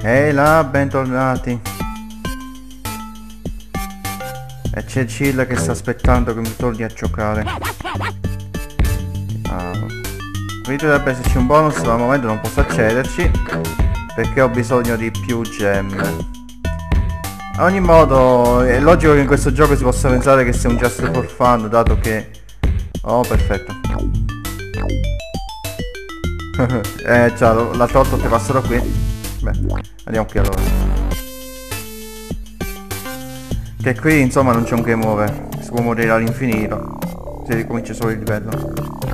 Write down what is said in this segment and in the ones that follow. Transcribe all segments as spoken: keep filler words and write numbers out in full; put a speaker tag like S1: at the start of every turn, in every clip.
S1: Ehi là, bentornati. E c'è Jill che sta aspettando che mi torni a giocare. Ah, qui dovrebbe esserci un bonus, ma al momento non posso accederci perché ho bisogno di più gemme. Ad ogni modo, è logico che in questo gioco si possa pensare che sia un just for fun, dato che... Oh, perfetto. eh già, l'altra volta ti passerò qui. Beh, andiamo qui allora. Che qui insomma non c'è un game over, si può morire all'infinito se ricomincia solo il livello.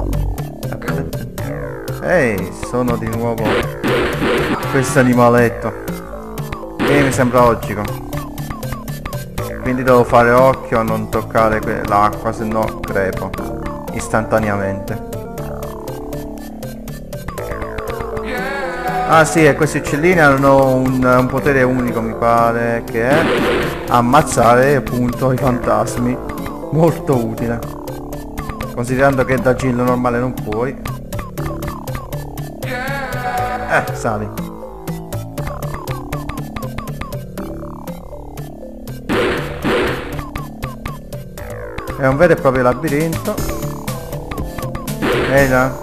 S1: Ehi, sono di nuovo questo animaletto. E mi sembra logico. Quindi devo fare occhio a non toccare l'acqua, se no crepo istantaneamente. Ah sì, e questi uccellini hanno un, un potere unico, mi pare, che è ammazzare appunto i fantasmi. Molto utile, considerando che da Jill normale non puoi. Eh, sali. È un vero e proprio labirinto. Ehi là.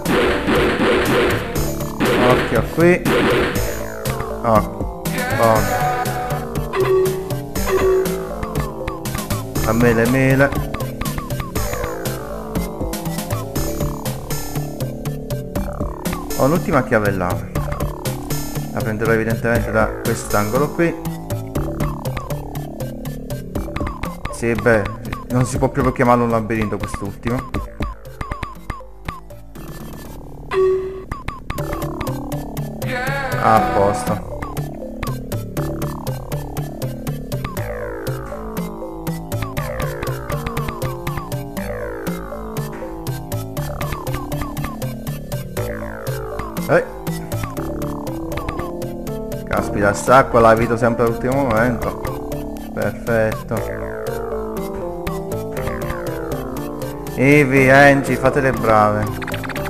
S1: Occhio qui. Oh, buono. A mele mele. Ho l'ultima chiave là. La prenderò evidentemente da quest'angolo qui. Sì, beh, non si può proprio chiamarlo un labirinto quest'ultimo. A posto. Eh. Caspita, st'acqua la evito sempre all'ultimo momento. Perfetto. Evi, Angie, fate le brave.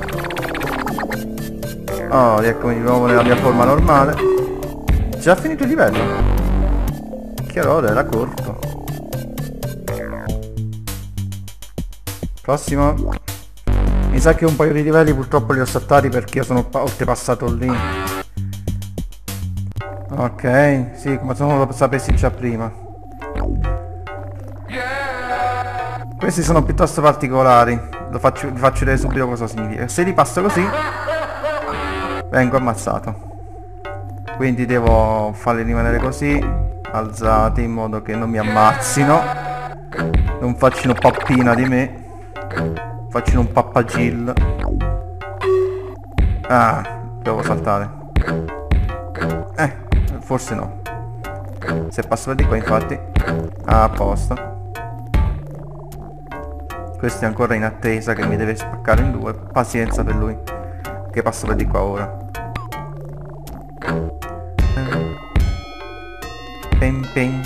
S1: Oh, rieccomi di nuovo nella mia forma normale. Già finito il livello? Che roda, era corto. Prossimo. Mi sa che un paio di livelli purtroppo li ho saltati perché io sono oltrepassato lì. Ok, sì, come se non lo sapessi già prima. Questi sono piuttosto particolari. Lo faccio, vi faccio vedere subito cosa significa. Se li passo così vengo ammazzato. Quindi devo farli rimanere così, alzati, in modo che non mi ammazzino, non faccino pappina di me, faccino un pappagil. Ah, devo saltare. Eh, forse no. Se passo per di qua infatti. Ah, a posto. Questo è ancora in attesa che mi deve spaccare in due. Pazienza per lui, che passo per di qua ora. Pim pim.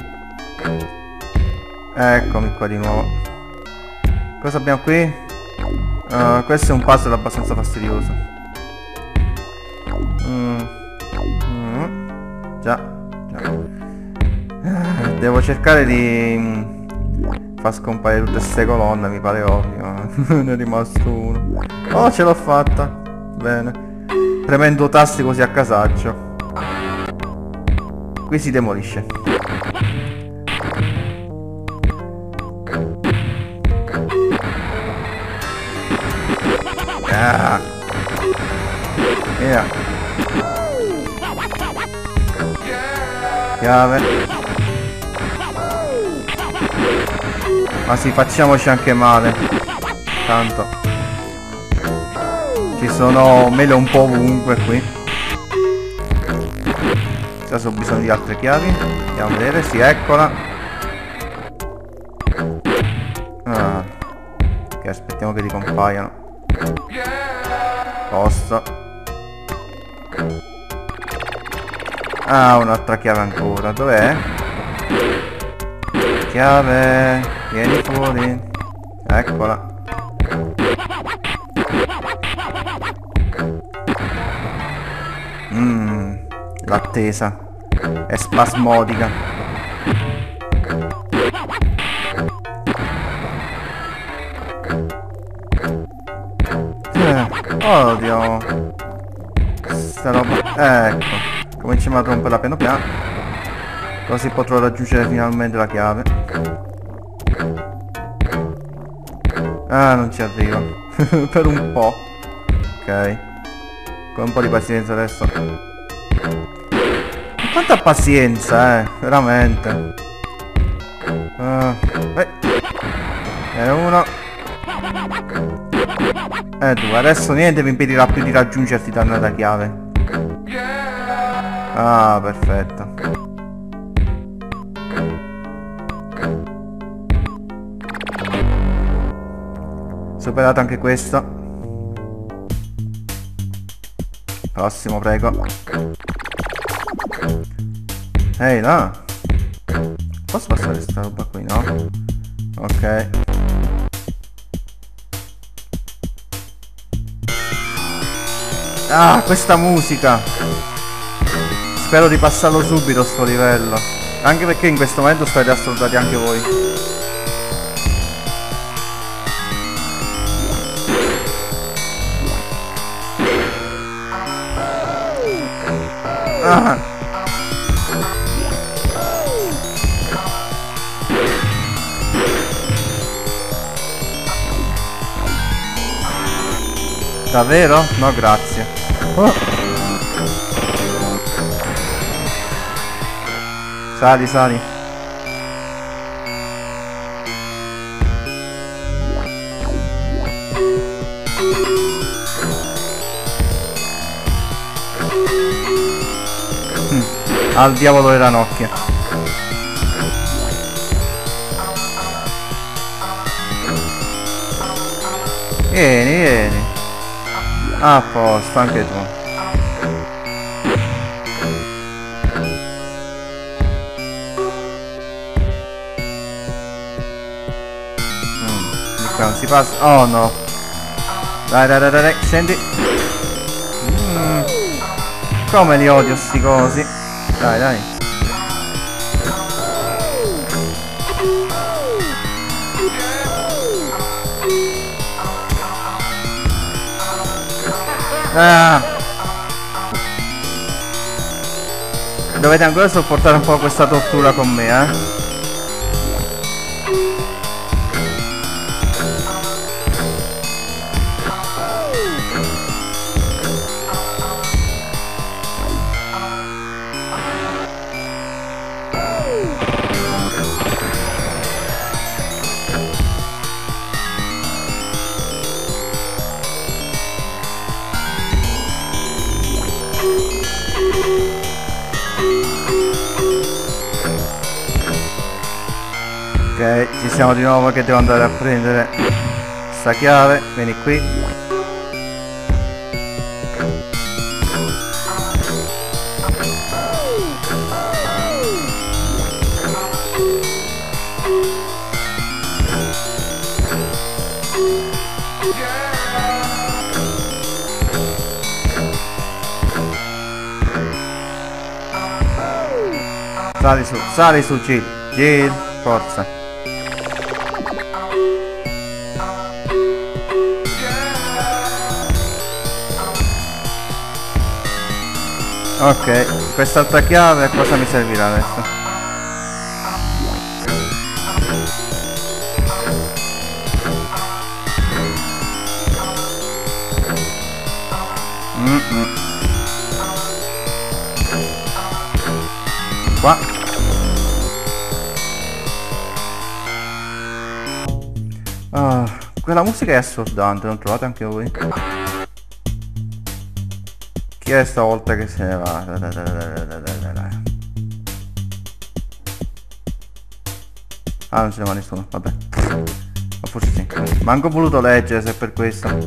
S1: Eccomi qua di nuovo. Cosa abbiamo qui? Uh, questo è un puzzle abbastanza fastidioso. Mm. Mm. Già, già. Uh, devo cercare di mm, far scomparire tutte queste colonne, mi pare ovvio. Ne è rimasto uno. Oh, ce l'ho fatta. Bene. Premendo tasti così a casaccio. Qui si demolisce. Ah. Yeah. Chiave. Ma sì, facciamoci anche male. Tanto ci sono mele un po' ovunque qui. Adesso ho bisogno di altre chiavi. Andiamo a vedere, sì, eccola. Ah. Ok, aspettiamo che ricompaiano. Posto. Ah, un'altra chiave ancora. Dov'è? Chiave. Vieni fuori. Eccola. Mmm. L'attesa. È spasmodica. Eh, oddio. Sta roba. Ecco. Cominciamo a romperla piano piano. Così potrò raggiungere finalmente la chiave. Ah, non ci arrivo. Per un po'. Ok. Con un po' di pazienza adesso. Quanta pazienza, eh. Veramente. Uh, eh. E uno. E due. Adesso niente mi impedirà più di raggiungerti danno la chiave. Ah, perfetto. Superato anche questo. Prossimo, prego. Ehi, là. Posso passare sta roba qui, no? Ok. Ah, questa musica. Spero di passarlo subito sto livello. Anche perché in questo momento state assordati anche voi. Ah. Davvero? No, grazie. Oh. Sali, sali. Hm. Al diavolo le ranocchie. Vieni, vieni. A posto, anche tu. Mm, non si passa. Oh no. Dai, dai, dai, dai, scendi. Mm. Come li odio sti cosi. Dai, dai. Ah. Dovete ancora sopportare un po' questa tortura con me, eh? Ok, ci siamo di nuovo che devo andare a prendere sta chiave, vieni qui. Sali su, sali su, Jill, Jill, forza. Ok, quest'altra chiave cosa mi servirà adesso? Mm -mm. Qua. Ah, quella musica è assordante, non trovate anche voi? Chi è stavolta che se ne va? Ah, non se ne va nessuno, vabbè. Ma forse sì. Manco voluto leggere se è per questo.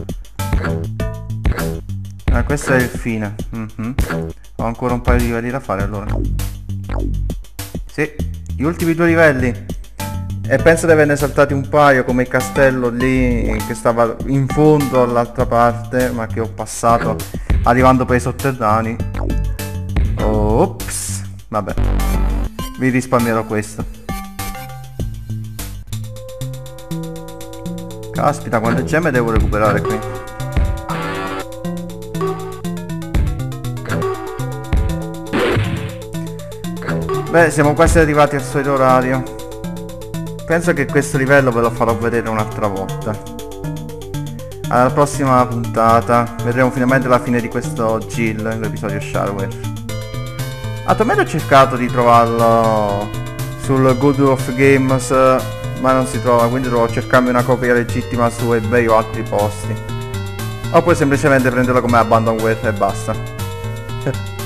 S1: Ah, questo è il fine. Mm-hmm. Ho ancora un paio di livelli da fare allora. Sì, gli ultimi due livelli. E penso di averne saltati un paio, come il castello lì che stava in fondo all'altra parte, ma che ho passato arrivando per i sotterranei. Ops. Vabbè, vi risparmierò questo. Caspita, quante gemme devo recuperare qui. Beh, siamo quasi arrivati al solito orario. Penso che questo livello ve lo farò vedere un'altra volta. Alla prossima puntata vedremo finalmente la fine di questo Jill, l'episodio Shareware. Attualmente ho cercato di trovarlo sul Good of Games, ma non si trova, quindi dovrò cercarmi una copia legittima su eBay o altri posti. Oppure semplicemente prenderlo come Abandonware e basta.